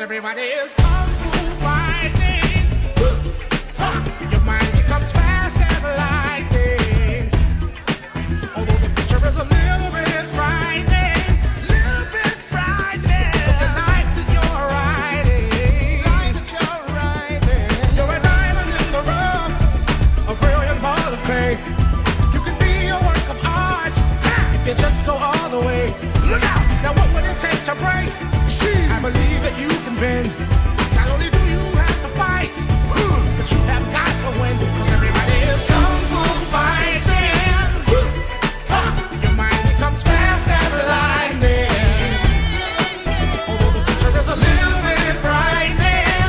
Everybody is kung fu fighting. Your mind becomes fast as lightning. Although the future is a little bit frightening, the life that you're riding, you're a diamond in the rough, a brilliant ball of clay. You could be a work of art if you just go all the way. Look out! Now what would it take to break? I believe that you can bend. Not only do you have to fight, but you have got to win. 'Cause everybody is kung fu fighting. Your mind becomes fast as lightning. Although the future is a little bit frightening,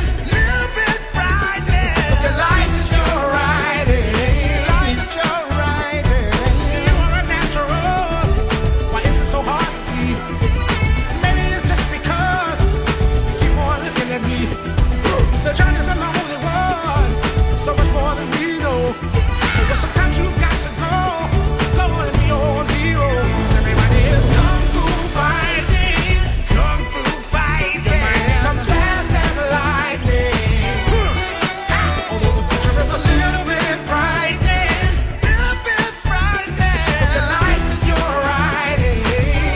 the life that you're riding, you are a natural. Why is it so hard to see? Maybe it's just because you keep on looking at me. The journey's a lonely one, so much more than we know. But sometimes you've got to go on and be your own hero. 'Cause everybody is kung fu fighting. Your mind becomes fast as lightning. Although the future is a little bit frightening, the life that you're riding,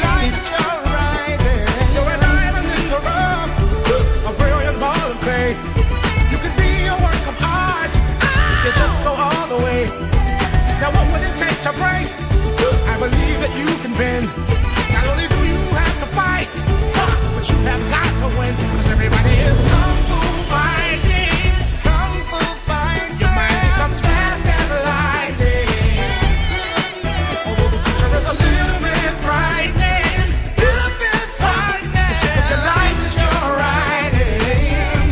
you're a diamond in the rough, a brilliant ball of clay. You could be a work of art if you just go all the way. Now what would it take to break? I believe that you can bend. Not only do you have to fight, but you have got to win. 'Cause everybody is kung fu fighting. Your mind becomes fast as lightning. Although the future is a little bit frightening, the life that you're riding.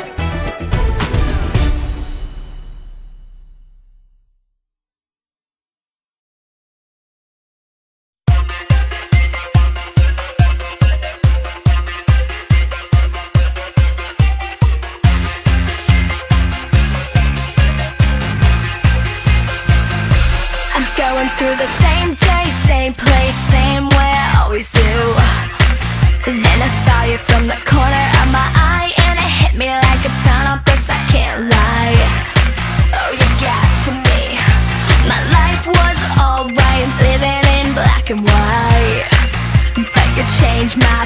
I'm going through the same day, same place, same way I always do. Then I saw you from the corner of my eye, and it hit me like a ton of bricks, I can't lie. Oh, you got to me. My life was alright, living in black and white, but you changed my